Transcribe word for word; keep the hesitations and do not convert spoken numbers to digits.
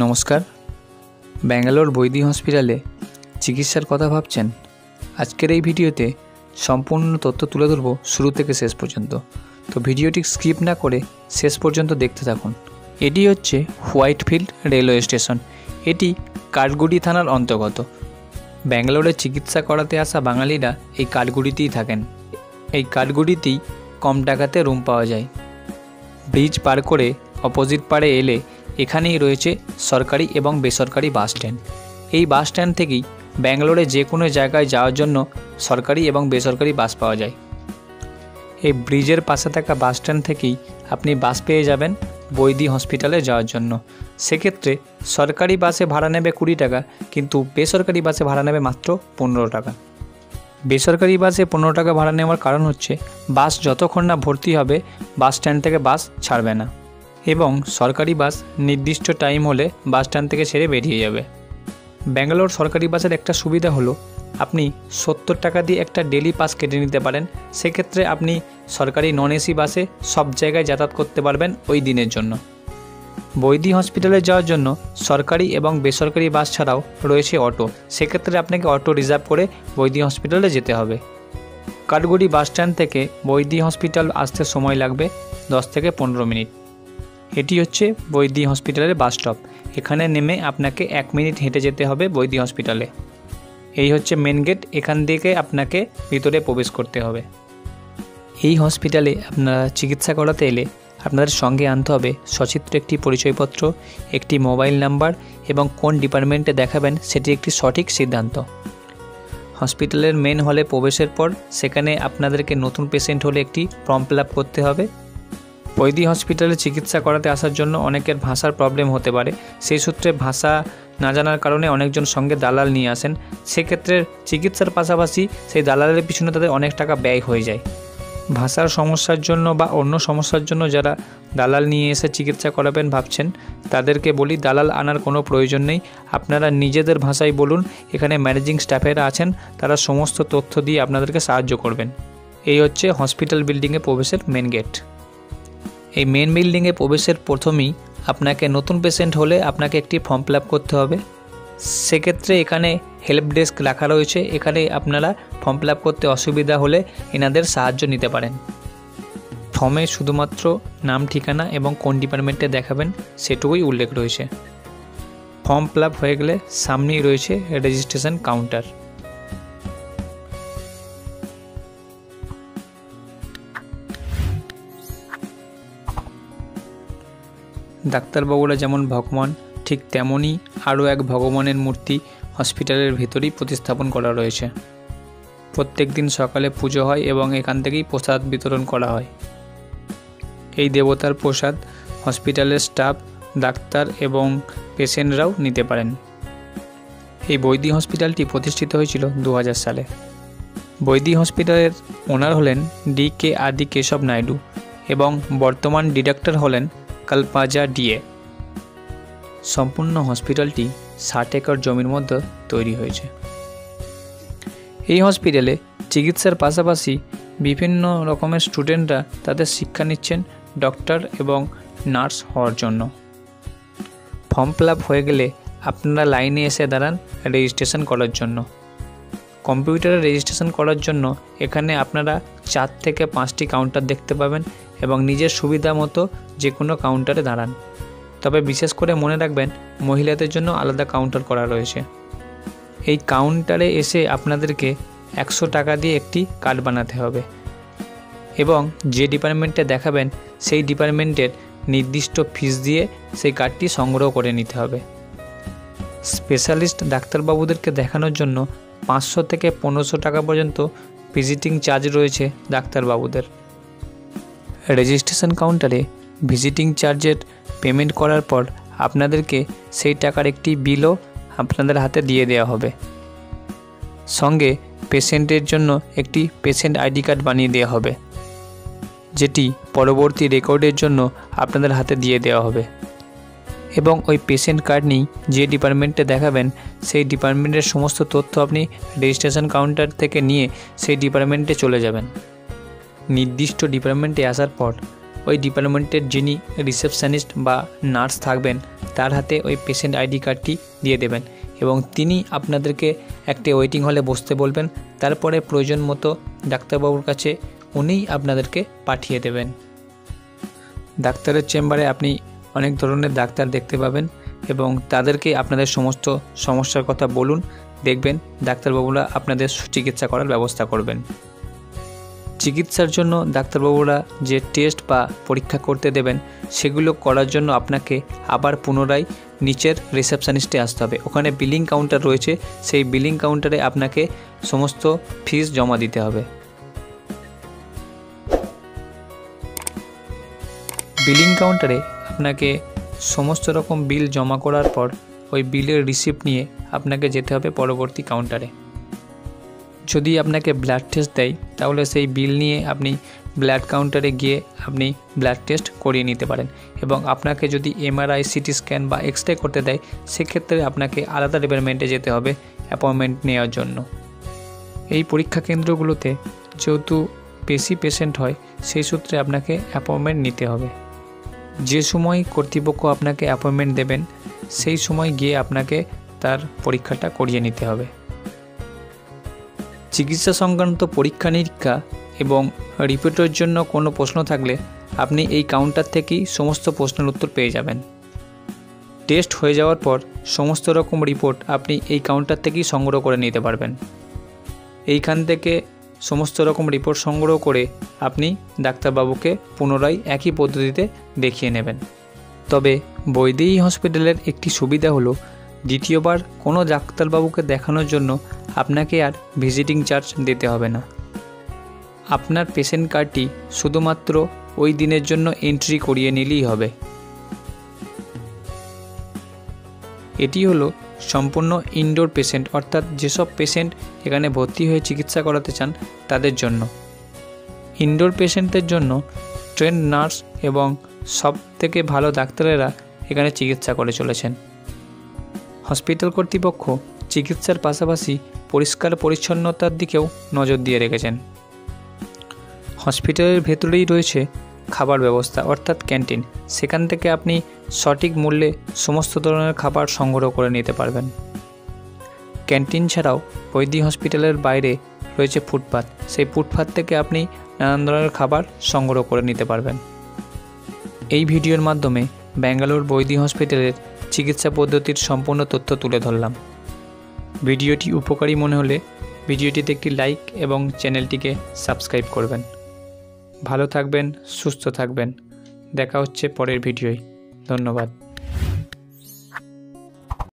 নমস্কার। ব্যাঙ্গালোর বৈদি হসপিটালে চিকিৎসার কথা ভাবছেন? আজকের এই ভিডিওতে সম্পূর্ণ তথ্য তুলে ধরব শুরু থেকে শেষ পর্যন্ত। তো ভিডিওটি স্কিপ না করে শেষ পর্যন্ত দেখতে থাকুন। এটি হচ্ছে হোয়াইটফিল্ড রেলওয়ে স্টেশন। এটি কাঠগুড়ি থানার অন্তর্গত। ব্যাঙ্গালোরে চিকিৎসা করাতে আসা বাঙালিরা এই কাঠগুড়িতেই থাকেন। এই কাঠগুড়িতেই কম টাকাতে রুম পাওয়া যায়। ব্রিজ পার করে অপোজিট পাড়ে এলে এখানেই রয়েছে সরকারি এবং বেসরকারি বাস স্ট্যান্ড। এই বাস স্ট্যান্ড থেকেই ব্যাঙ্গালোরে যে কোনো জায়গায় যাওয়ার জন্য সরকারি এবং বেসরকারি বাস পাওয়া যায়। এই ব্রিজের পাশে থাকা বাস স্ট্যান্ড থেকেই আপনি বাস পেয়ে যাবেন বৈদি হসপিটালে যাওয়ার জন্য। সেক্ষেত্রে সরকারি বাসে ভাড়া নেবে কুড়ি টাকা, কিন্তু বেসরকারি বাসে ভাড়া নেবে মাত্র পনেরো টাকা। বেসরকারি বাসে পনেরো টাকা ভাড়া নেওয়ার কারণ হচ্ছে বাস যতক্ষণ না ভর্তি হবে বাস স্ট্যান্ড থেকে বাস ছাড়বে না, এবং সরকারি বাস নির্দিষ্ট টাইম হলে বাস স্ট্যান্ড থেকে ছেড়ে বেরিয়ে যাবে। ব্যাঙ্গালোর সরকারি বাসের একটা সুবিধা হলো আপনি সত্তর টাকা দিয়ে একটা ডেলি পাস কেটে নিতে পারেন। সেক্ষেত্রে আপনি সরকারি নন এসি বাসে সব জায়গায় যাতায়াত করতে পারবেন ওই দিনের জন্য। বৈদি হসপিটালে যাওয়ার জন্য সরকারি এবং বেসরকারি বাস ছাড়াও রয়েছে অটো। সেক্ষেত্রে আপনাকে অটো রিজার্ভ করে বৈদি হসপিটালে যেতে হবে। কাঠগুড়ি বাস স্ট্যান্ড থেকে বৈদি হসপিটাল আসতে সময় লাগবে দশ থেকে পনেরো মিনিট। এটি হচ্ছে বৈদি হসপিটালের বাস স্টপ। এখানে নেমে আপনাকে এক মিনিট হেঁটে যেতে হবে বৈদি হসপিটালে। এই হচ্ছে মেন গেট, এখান থেকে আপনাকে ভিতরে প্রবেশ করতে হবে। এই হসপিটালে আপনারা চিকিৎসা করাতে এলে আপনাদের সঙ্গে আনতে হবে সচিত্র একটি পরিচয়পত্র, একটি মোবাইল নাম্বার এবং কোন ডিপার্টমেন্টে দেখাবেন সেটি একটি সঠিক সিদ্ধান্ত। হসপিটালের মেন হলে প্রবেশের পর সেখানে আপনাদেরকে নতুন পেশেন্ট হলে একটি ফর্ম ফিল আপ করতে হবে। বৈদি হসপিটালে চিকিৎসা করাতে আসার জন্য অনেকের ভাষার প্রবলেম হতে পারে। সেই সূত্রে ভাষা না জানার কারণে অনেকজন সঙ্গে দালাল নিয়ে আসেন। সেক্ষেত্রে চিকিৎসার পাশাপাশি সেই দালালের পিছনে তাদের অনেক টাকা ব্যয় হয়ে যায়। ভাষার সমস্যার জন্য বা অন্য সমস্যার জন্য যারা দালাল নিয়ে এসে চিকিৎসা করাবেন ভাবছেন, তাদেরকে বলি দালাল আনার কোনো প্রয়োজন নেই। আপনারা নিজেদের ভাষায় বলুন, এখানে ম্যানেজিং স্টাফেরা আছেন, তারা সমস্ত তথ্য দিয়ে আপনাদেরকে সাহায্য করবেন। এই হচ্ছে হসপিটাল বিল্ডিংয়ে প্রবেশের মেন গেট। এই মেন বিল্ডিংয়ে প্রবেশের প্রথমেই আপনাকে নতুন পেশেন্ট হলে আপনাকে একটি ফর্ম ফিল আপ করতে হবে। সেক্ষেত্রে এখানে হেল্প ডেস্ক রাখা রয়েছে, এখানে আপনারা ফর্ম ফিল আপ করতে অসুবিধা হলে এনাদের সাহায্য নিতে পারেন। ফর্মে শুধুমাত্র নাম, ঠিকানা এবং কোন ডিপার্টমেন্টে দেখাবেন সেটুকুই উল্লেখ রয়েছে। ফর্ম ফিল আপ হয়ে গেলে সামনেই রয়েছে রেজিস্ট্রেশন কাউন্টার। ডাক্তারবাবুরা যেমন ভগবান, ঠিক তেমনই আরও এক ভগবানের মূর্তি হসপিটালের ভেতরেই প্রতিস্থাপন করা রয়েছে। প্রত্যেক দিন সকালে পুজো হয় এবং এখান থেকেই প্রসাদ বিতরণ করা হয়। এই দেবতার প্রসাদ হসপিটালের স্টাফ, ডাক্তার এবং পেশেন্টরাও নিতে পারেন। এই বৈদি হসপিটালটি প্রতিষ্ঠিত হয়েছিল দু হাজার সালে। বৈদি হসপিটালের ওনার হলেন ডি কে আদি কেশব নাইডু এবং বর্তমান ডিরেক্টর হলেন কল্পাজা ডিএ। সম্পূর্ণ হসপিটালটি ষাট একর জমির মধ্যে তৈরি হয়েছে। এই হসপিটালে চিকিৎসার পাশাপাশি বিভিন্ন রকমের স্টুডেন্টরা তাদের শিক্ষা নিচ্ছেন ডক্টর এবং নার্স হওয়ার জন্য। ফর্ম ফিল আপ হয়ে গেলে আপনারা লাইনে এসে দাঁড়ান রেজিস্ট্রেশন করার জন্য। কম্পিউটারে রেজিস্ট্রেশন করার জন্য এখানে আপনারা চার থেকে পাঁচটি কাউন্টার দেখতে পাবেন এবং নিজের সুবিধা মতো যে কোনো কাউন্টারে দাঁড়ান। তবে বিশেষ করে মনে রাখবেন মহিলাদের জন্য আলাদা কাউন্টার করা রয়েছে। এই কাউন্টারে এসে আপনাদেরকে একশো টাকা দিয়ে একটি কার্ড বানাতে হবে এবং যে ডিপার্টমেন্টে দেখাবেন সেই ডিপার্টমেন্টের নির্দিষ্ট ফিস দিয়ে সেই কার্ডটি সংগ্রহ করে নিতে হবে। স্পেশালিস্ট ডাক্তারবাবুদেরকে দেখানোর জন্য পাঁচশো থেকে পনেরোশো টাকা পর্যন্ত ভিজিটিং চার্জ রয়েছে ডাক্তারবাবুদের। রেজিস্ট্রেশন কাউন্টারে ভিজিটিং চার্জের পেমেন্ট করার পর আপনাদেরকে সেই টাকার একটি বিলও আপনাদের হাতে দিয়ে দেওয়া হবে। সঙ্গে পেশেন্টের জন্য একটি পেশেন্ট আইডি কার্ড বানিয়ে দেওয়া হবে, যেটি পরবর্তী রেকর্ডের জন্য আপনাদের হাতে দিয়ে দেওয়া হবে। এবং ওই পেশেন্ট কার্ড নিয়ে যে ডিপার্টমেন্টে দেখাবেন সেই ডিপার্টমেন্টের সমস্ত তথ্য আপনি রেজিস্ট্রেশন কাউন্টার থেকে নিয়ে সেই ডিপার্টমেন্টে চলে যাবেন। নির্দিষ্ট ডিপার্টমেন্টে আসার পর ওই ডিপার্টমেন্টের যিনি রিসেপশনিস্ট বা নার্স থাকবেন তার হাতে ওই পেশেন্ট আইডি কার্ডটি দিয়ে দেবেন এবং তিনি আপনাদেরকে একটি ওয়েটিং হলে বসতে বলবেন। তারপরে প্রয়োজন মতো ডাক্তারবাবুর কাছে উনিই আপনাদেরকে পাঠিয়ে দেবেন। ডাক্তারের চেম্বারে আপনি অনেক ধরনের ডাক্তার দেখতে পাবেন এবং তাদেরকে আপনাদের সমস্ত সমস্যার কথা বলুন, দেখবেন ডাক্তারবাবুরা আপনাদের চিকিৎসা করার ব্যবস্থা করবেন। চিকিৎসার জন্য ডাক্তারবাবুরা যে টেস্ট বা পরীক্ষা করতে দেবেন সেগুলো করার জন্য আপনাকে আবার পুনরায় নিচের রিসেপশনিস্টে আসতে হবে। ওখানে বিলিং কাউন্টার রয়েছে, সেই বিলিং কাউন্টারে আপনাকে সমস্ত ফিস জমা দিতে হবে। বিলিং কাউন্টারে আপনাকে সমস্ত রকম বিল জমা করার পর ওই বিলের রিসিপ্ট নিয়ে আপনাকে যেতে হবে পরবর্তী কাউন্টারে। যদি আপনাকে ব্লাড টেস্ট দেয় তাহলে সেই বিল নিয়ে আপনি ব্লাড কাউন্টারে গিয়ে আপনি ব্লাড টেস্ট করিয়ে নিতে পারেন এবং আপনাকে যদি এমআরআই, সিটি স্ক্যান বা এক্স রে করতে দেয় সেক্ষেত্রে আপনাকে আলাদা ডিপার্টমেন্টে যেতে হবে অ্যাপয়েন্টমেন্ট নেওয়ার জন্য। এই পরীক্ষা কেন্দ্রগুলোতে যেহেতু বেশি পেশেন্ট হয় সেই সূত্রে আপনাকে অ্যাপয়েন্টমেন্ট নিতে হবে। যে সময় কর্তৃপক্ষ আপনাকে অ্যাপয়েন্টমেন্ট দেবেন সেই সময় গিয়ে আপনাকে তার পরীক্ষাটা করিয়ে নিতে হবে। চিকিৎসা সংক্রান্ত পরীক্ষা নিরীক্ষা এবং রিপোর্টের জন্য কোনো প্রশ্ন থাকলে আপনি এই কাউন্টার থেকেই সমস্ত প্রশ্নের উত্তর পেয়ে যাবেন। টেস্ট হয়ে যাওয়ার পর সমস্ত রকম রিপোর্ট আপনি এই কাউন্টার থেকেই সংগ্রহ করে নিতে পারবেন। এইখান থেকে সমস্ত রকম রিপোর্ট সংগ্রহ করে আপনি ডাক্তারবাবুকে পুনরায় একই পদ্ধতিতে দেখিয়ে নেবেন। তবে বৈদেহী হসপিটালের একটি সুবিধা হলো দ্বিতীয়বার কোনো ডাক্তারবাবুকে দেখানোর জন্য আপনাকে আর ভিজিটিং চার্জ দিতে হবে না। আপনার পেশেন্ট কার্ডটি শুধুমাত্র ওই দিনের জন্য এন্ট্রি করিয়ে নিলেই হবে। এটি হলো সম্পূর্ণ ইনডোর পেশেন্ট, অর্থাৎ যেসব পেশেন্ট এখানে ভর্তি হয়ে চিকিৎসা করাতে চান তাদের জন্য। ইনডোর পেশেন্টদের জন্য ট্রেন্ড নার্স এবং সব থেকে ভালো ডাক্তারেরা এখানে চিকিৎসা করে চলেছেন। হসপিটাল কর্তৃপক্ষ চিকিৎসার পাশাপাশি পরিষ্কার পরিচ্ছন্নতার দিকেও নজর দিয়ে রেখেছেন। হসপিটালের ভেতরেই রয়েছে খাবার ব্যবস্থা, অর্থাৎ ক্যান্টিন। সেখান থেকে আপনি সঠিক মূল্যে সমস্ত ধরনের খাবার সংগ্রহ করে নিতে পারবেন। ক্যান্টিন ছাড়াও বৈদেহী হসপিটালের বাইরে রয়েছে ফুটপাত, সেই ফুটপাত থেকে আপনি নানান ধরনের খাবার সংগ্রহ করে নিতে পারবেন। এই ভিডিওর মাধ্যমে ব্যাঙ্গালোর বৈদেহী হসপিটালের চিকিৎসা পদ্ধতির সম্পূর্ণ তথ্য তুলে ধরলাম। ভিডিওটি উপকারী মনে হলে ভিডিওটিতে একটি লাইক এবং চ্যানেলটিকে সাবস্ক্রাইব করবেন। ভালো থাকবেন, সুস্থ থাকবেন। দেখা হচ্ছে পরের ভিডিওয়। ধন্যবাদ।